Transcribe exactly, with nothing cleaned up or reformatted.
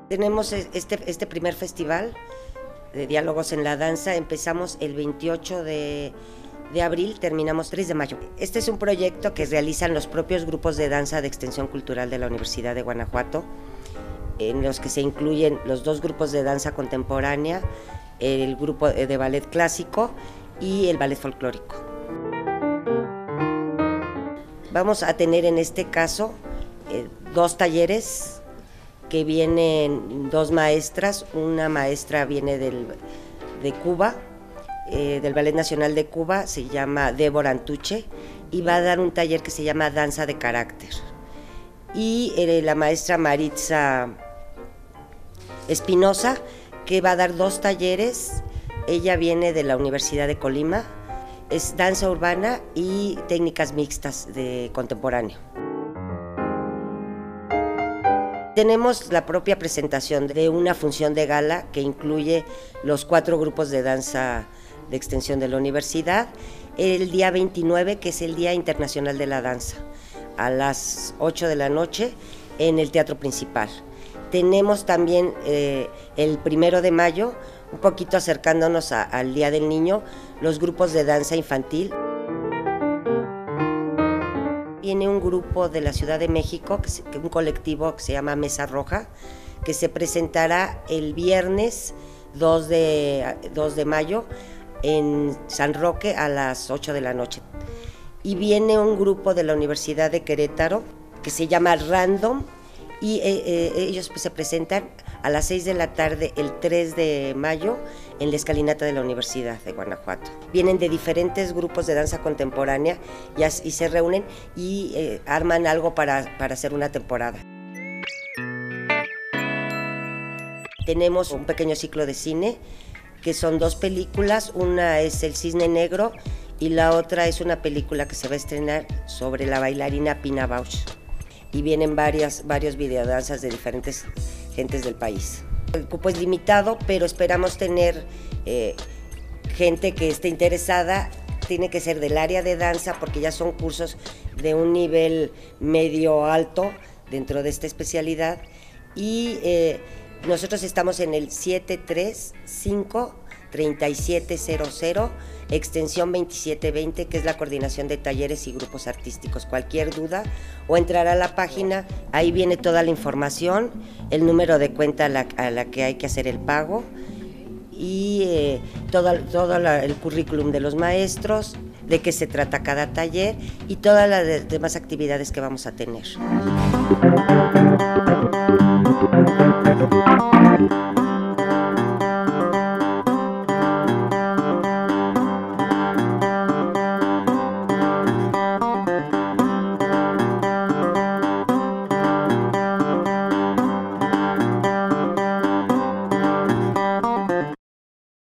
Tenemos este, este primer festival de diálogos en la danza, empezamos el veintiocho de abril, terminamos tres de mayo. Este es un proyecto que realizan los propios grupos de danza de extensión cultural de la Universidad de Guanajuato, en los que se incluyen los dos grupos de danza contemporánea, el grupo de ballet clásico y el ballet folclórico. Vamos a tener en este caso eh, dos talleres que vienen dos maestras, una maestra viene del, de Cuba, eh, del Ballet Nacional de Cuba, se llama Débora Antuche, y va a dar un taller que se llama Danza de Carácter. Y eh, la maestra Maritza Espinosa, que va a dar dos talleres, ella viene de la Universidad de Colima, es danza urbana y técnicas mixtas de contemporáneo. Tenemos la propia presentación de una función de gala que incluye los cuatro grupos de danza de extensión de la universidad, el día veintinueve, que es el Día Internacional de la Danza, a las ocho de la noche en el Teatro Principal. Tenemos también eh, el primero de mayo, un poquito acercándonos a, al Día del Niño, los grupos de danza infantil. Viene un grupo de la Ciudad de México, un colectivo que se llama Mesa Roja, que se presentará el viernes dos de mayo en San Roque a las ocho de la noche. Y viene un grupo de la Universidad de Querétaro que se llama Random, y eh, eh, ellos pues, se presentan a las seis de la tarde el tres de mayo en la escalinata de la Universidad de Guanajuato. Vienen de diferentes grupos de danza contemporánea y, y se reúnen y eh, arman algo para, para hacer una temporada. Tenemos un pequeño ciclo de cine, que son dos películas, una es El Cisne Negro y la otra es una película que se va a estrenar sobre la bailarina Pina Bausch. Y vienen varias, varios videodanzas de diferentes gentes del país. El cupo es limitado, pero esperamos tener eh, gente que esté interesada. Tiene que ser del área de danza porque ya son cursos de un nivel medio alto dentro de esta especialidad. Y eh, nosotros estamos en el siete tres cinco, tres siete cero cero, extensión veintisiete veinte, que es la coordinación de talleres y grupos artísticos. Cualquier duda o entrar a la página, ahí viene toda la información, el número de cuenta a la, a la que hay que hacer el pago y eh, todo, todo la, el currículum de los maestros, de qué se trata cada taller y todas las demás actividades que vamos a tener.